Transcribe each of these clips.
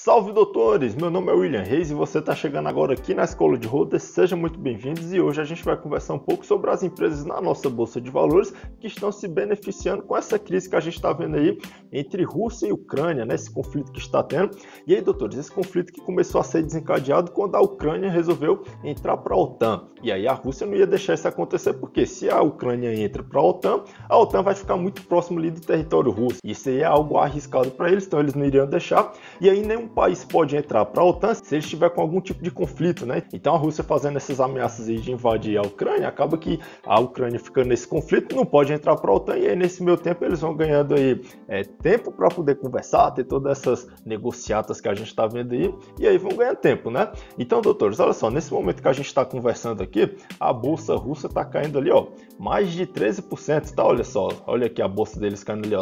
Salve doutores, meu nome é William Reis e você está chegando agora aqui na Escola de Holders, sejam muito bem-vindos e hoje a gente vai conversar um pouco sobre as empresas na nossa Bolsa de Valores que estão se beneficiando com essa crise que a gente está vendo aí entre Rússia e Ucrânia, né? Esse conflito que está tendo. E aí doutores, esse conflito que começou a ser desencadeado quando a Ucrânia resolveu entrar para a OTAN. E aí a Rússia não ia deixar isso acontecer porque se a Ucrânia entra para a OTAN vai ficar muito próximo ali do território russo. Isso aí é algo arriscado para eles, então eles não iriam deixar. E aí nenhum país pode entrar para a OTAN se ele estiver com algum tipo de conflito, né? Então a Rússia fazendo essas ameaças aí de invadir a Ucrânia, acaba que a Ucrânia ficando nesse conflito, não pode entrar para a OTAN e aí nesse meio tempo eles vão ganhando aí tempo para poder conversar, ter todas essas negociatas que a gente está vendo aí e aí vão ganhar tempo, né? Então, doutores, olha só, nesse momento que a gente está conversando aqui, a bolsa russa está caindo ali, ó, mais de 13%, tá? Olha só, olha aqui a bolsa deles caindo ali, ó,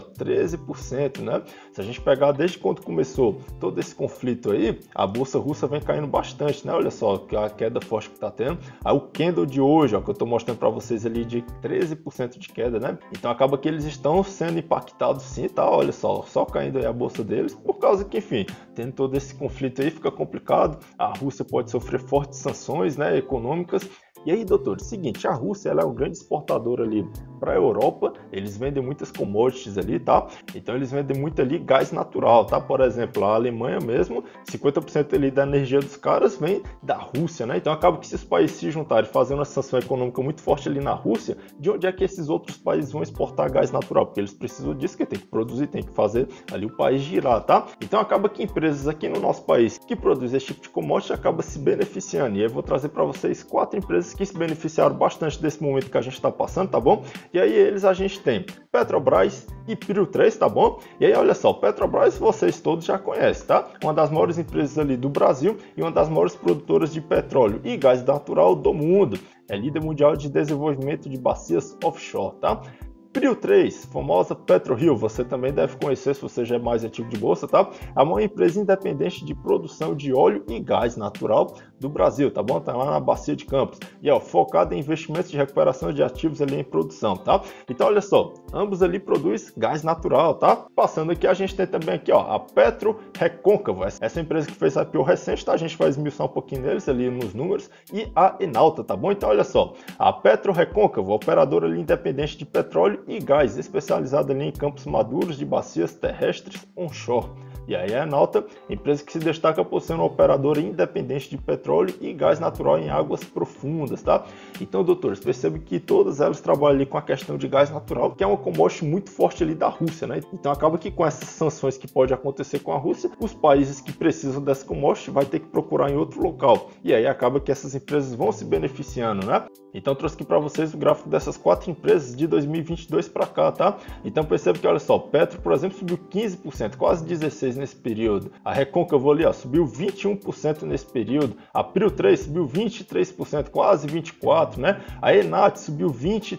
13%, né? Se a gente pegar desde quando começou todo esse conflito aí, a bolsa russa vem caindo bastante, né? Olha só a queda forte que está tendo. Aí o candle de hoje, ó, que eu estou mostrando para vocês ali de 13% de queda, né? Então acaba que eles estão sendo impactados sim, tá? Olha só caindo aí a bolsa deles, por causa que, enfim, tendo todo esse conflito aí fica complicado. A Rússia pode sofrer fortes sanções, né, econômicas. E aí, doutor, seguinte, a Rússia ela é um grande exportador ali para a Europa, eles vendem muitas commodities ali, tá? Então eles vendem muito ali gás natural, tá? Por exemplo, a Alemanha mesmo, 50% ali da energia dos caras vem da Rússia, né? Então acaba que se os países se juntarem fazendo uma sanção econômica muito forte ali na Rússia, de onde é que esses outros países vão exportar gás natural? Porque eles precisam disso, que tem que produzir, tem que fazer ali o país girar, tá? Então acaba que empresas aqui no nosso país que produzem esse tipo de commodity acabam se beneficiando. E eu vou trazer para vocês 4 empresas que se beneficiaram bastante desse momento que a gente está passando, tá bom? E aí a gente tem Petrobras e Prio 3, tá bom? E aí olha só, Petrobras vocês todos já conhecem, tá? Uma das maiores empresas ali do Brasil e uma das maiores produtoras de petróleo e gás natural do mundo. É líder mundial de desenvolvimento de bacias offshore, tá? Prio 3, famosa PetroRio, você também deve conhecer se você já é mais antigo de bolsa, tá? É uma empresa independente de produção de óleo e gás natural do Brasil, tá bom? Tá lá na Bacia de Campos. E ó, focada em investimentos de recuperação de ativos ali em produção, tá? Então olha só, ambos ali produzem gás natural, tá? Passando aqui, a gente tem também aqui, ó, a Petro Recôncavo, essa empresa que fez a IPO recente, tá? A gente vai esmiuçar um pouquinho deles ali nos números, e a Enalta, tá bom? Então olha só, a Petro Recôncavo, operadora ali independente de petróleo e gás, especializada ali em campos maduros de bacias terrestres onshore. E aí a Enalta, empresa que se destaca por ser uma operadora independente de petróleo e gás natural em águas profundas, tá? Então, doutores, percebem que todas elas trabalham ali com a questão de gás natural, que é uma commodity muito forte ali da Rússia, né? Então acaba que com essas sanções que pode acontecer com a Rússia, os países que precisam dessa commodity vai ter que procurar em outro local. E aí acaba que essas empresas vão se beneficiando, né? Então trouxe aqui para vocês o gráfico dessas 4 empresas de 2022 para cá, tá? Então percebe que, olha só, Petro, por exemplo, subiu 15%, quase 16% nesse período. A Recôncavo ali, ó, subiu 21% nesse período. A Prio 3 subiu 23%, quase 24%, né? A Enat subiu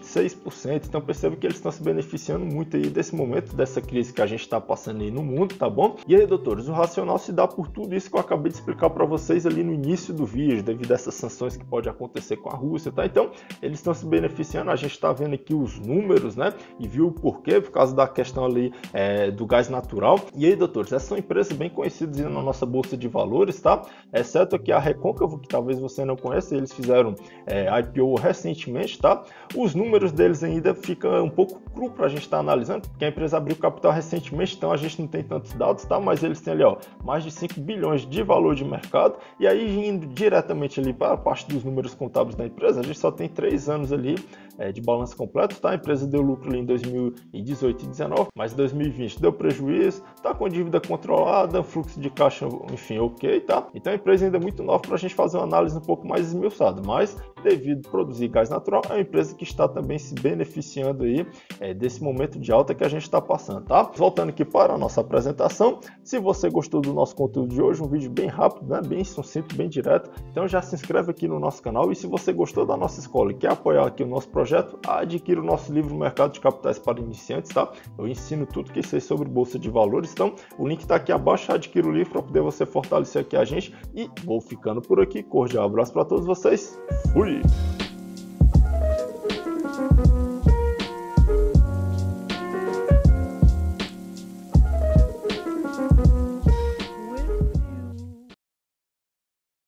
26%. Então percebe que eles estão se beneficiando muito aí desse momento, dessa crise que a gente está passando aí no mundo, tá bom? E aí, doutores, o racional se dá por tudo isso que eu acabei de explicar para vocês ali no início do vídeo, devido a essas sanções que pode acontecer com a Rússia, tá? Então, eles estão se beneficiando, a gente está vendo aqui os números, né? E viu o porquê, por causa da questão ali do gás natural. E aí, doutores, essas são empresas bem conhecidas na nossa bolsa de valores, tá? Exceto aqui a Recôncavo, que talvez você não conheça, eles fizeram IPO recentemente, tá? Os números deles ainda ficam um pouco cru para a gente estar analisando, porque a empresa abriu capital recentemente, então a gente não tem tantos dados, tá? Mas eles têm ali, ó, mais de 5 bilhões de valor de mercado, e aí indo diretamente ali para a parte dos números contábeis da empresa, a gente só tem 3 anos ali de balanço completo, tá? A empresa deu lucro ali em 2018 e 2019, mas em 2020 deu prejuízo, tá com dívida controlada, fluxo de caixa, enfim, ok, tá? Então a empresa ainda é muito nova para a gente fazer uma análise um pouco mais esmiuçada, mas devido a produzir gás natural, é uma empresa que está também se beneficiando aí desse momento de alta que a gente está passando, tá? Voltando aqui para a nossa apresentação, se você gostou do nosso conteúdo de hoje, um vídeo bem rápido, né? Bem sucinto, bem direto, então já se inscreve aqui no nosso canal e se você gostou da nossa escola e quer apoiar aqui o nosso projeto, adquira o nosso livro Mercado de Capitais para Iniciantes, tá? Eu ensino tudo que sei sobre Bolsa de Valores, então o link está aqui abaixo, adquira o livro para poder você fortalecer aqui a gente e vou ficando por aqui, cordial abraço para todos vocês, fui!